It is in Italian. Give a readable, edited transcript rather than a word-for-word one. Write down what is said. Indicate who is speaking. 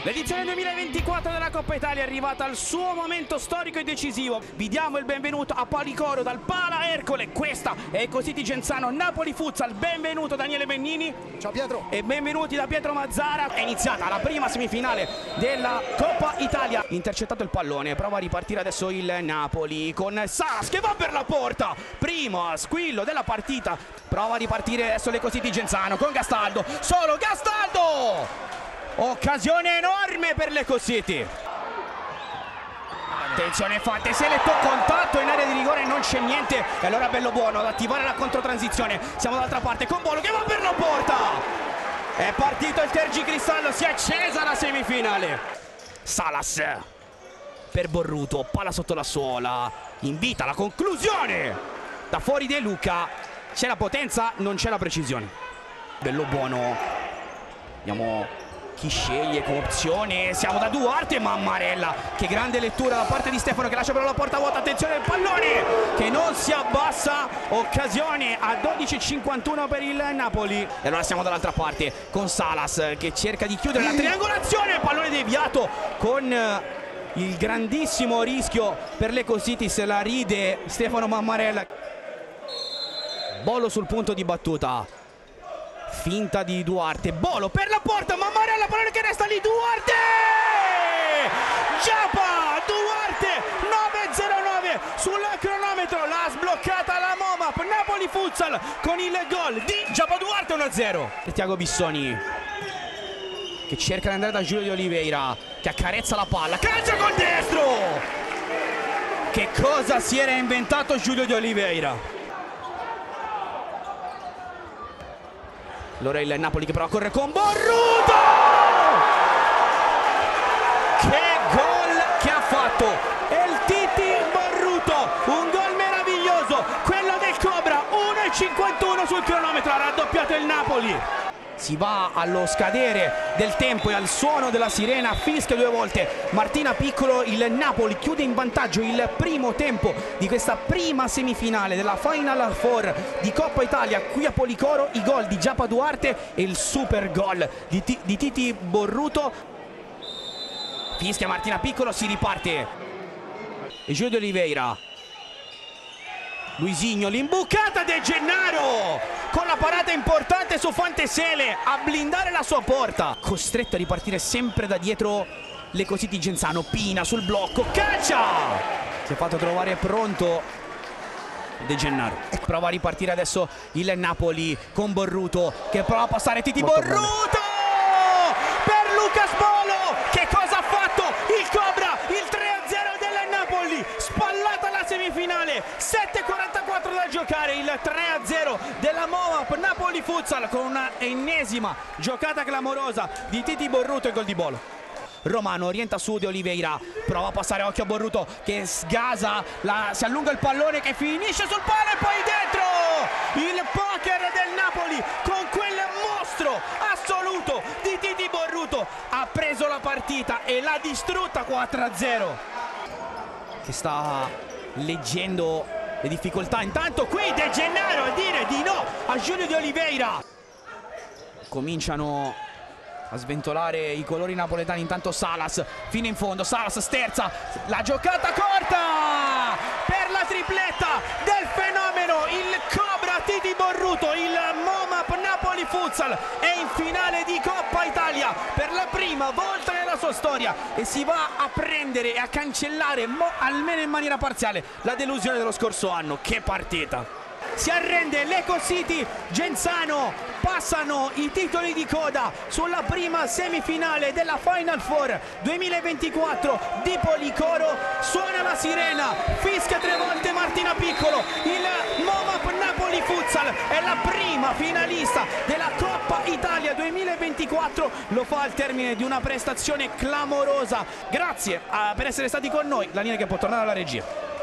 Speaker 1: L'edizione 2024 della Coppa Italia è arrivata al suo momento storico e decisivo. Vi diamo il benvenuto a Policoro dal Pala Ercole. Questa è Ecositi Genzano Napoli Futsal. Benvenuto Daniele Bennini.
Speaker 2: Ciao Pietro.
Speaker 1: E benvenuti da Pietro Mazzara. È iniziata la prima semifinale della Coppa Italia. Intercettato il pallone, prova a ripartire adesso il Napoli con Salas che va per la porta. Primo squillo della partita. Prova a ripartire adesso l'Ecositi Genzano con Gastaldo. Solo Gastaldo! Occasione enorme per l'Ecositi. Attenzione Fanteselli, contatto in area di rigore, non c'è niente. E allora bello buono ad attivare la controtransizione. Siamo dall'altra parte con Bolo che va per la porta. È partito il Tergicristallo, si è accesa la semifinale. Salas per Borruto, palla sotto la suola. Invita alla conclusione. Da fuori De Luca. C'è la potenza, non c'è la precisione. Bello buono. Andiamo chi sceglie come opzione. Siamo da Duarte, Mammarella. Che grande lettura da parte di Stefano che lascia però la porta vuota. Attenzione al pallone che non si abbassa. Occasione a 12:51 per il Napoli. E allora siamo dall'altra parte con Salas che cerca di chiudere la triangolazione. Pallone deviato con il grandissimo rischio per l'Ecositi. Se la ride Stefano Mammarella. Bolo sul punto di battuta. Finta di Duarte, Bolo per la porta, Mammarella, pallone che resta lì, Duarte! Giappa, Duarte, 9:09 sul cronometro, l'ha sbloccata la Momap, Napoli Futsal con il gol di Giappa Duarte 1-0. Tiago Bissoni che cerca di andare da Giulio di Oliveira, che accarezza la palla, calcia col destro! Che cosa si era inventato Giulio di Oliveira? Allora il Napoli che prova a correre con Borruto! Che gol che ha fatto il Titi Borruto! Un gol meraviglioso, quello del Cobra, 1:51 sul cronometro, ha raddoppiato il Napoli. Si va allo scadere del tempo e al suono della sirena, fischia due volte Martina Piccolo. Il Napoli chiude in vantaggio il primo tempo di questa prima semifinale della Final Four di Coppa Italia qui a Policoro. I gol di Giappa Duarte e il super gol di Titi Borruto. Fischia Martina Piccolo, si riparte. E Giulio di Oliveira, Luisinho, l'imbucata De Gennaro con la parata importante su Fanteselli a blindare la sua porta. Costretto a ripartire sempre da dietro l'Ecositi Genzano. Pina sul blocco, calcia! Si è fatto trovare pronto De Gennaro. Prova a ripartire adesso il Napoli con Borruto che prova a passare Titi Borruto per Lucas Bolo. Che cosa ha fatto il Cobra? Il 3-0 del Napoli, spallata la semifinale, 7:44 da giocare, il 3-0 della Momap Napoli Futsal con una ennesima giocata clamorosa di Titi Borruto e gol di Bolo. Romano orienta su De Oliveira, prova a passare, occhio a Borruto che sgasa, si allunga il pallone che finisce sul palo e poi dentro! Il poker del Napoli con quel mostro assoluto di Titi Borruto ha preso la partita e l'ha distrutta 4-0. Che sta leggendo le difficoltà. Intanto qui De Gennaro a dire di no a Giulio di Oliveira. Cominciano a sventolare i colori napoletani. Intanto Salas fino in fondo, Salas sterza, la giocata corta per la tripletta del fenomeno, il Cobra Titi Borruto. Il Momap Napoli Futsal è in finale di Coppa Italia per la prima volta nella sua storia e si va a prendere e a cancellare almeno in maniera parziale la delusione dello scorso anno. Che partita! Si arrende l'Ecositi Genzano, passano i titoli di coda sulla prima semifinale della Final Four 2024 di Policoro. Suona la sirena, fischia 3 volte Martina Piccolo. Il Momap Napoli Futsal è la prima finalista della Coppa Italia 2024. Lo fa al termine di una prestazione clamorosa. Grazie per essere stati con noi. La linea che può tornare alla regia.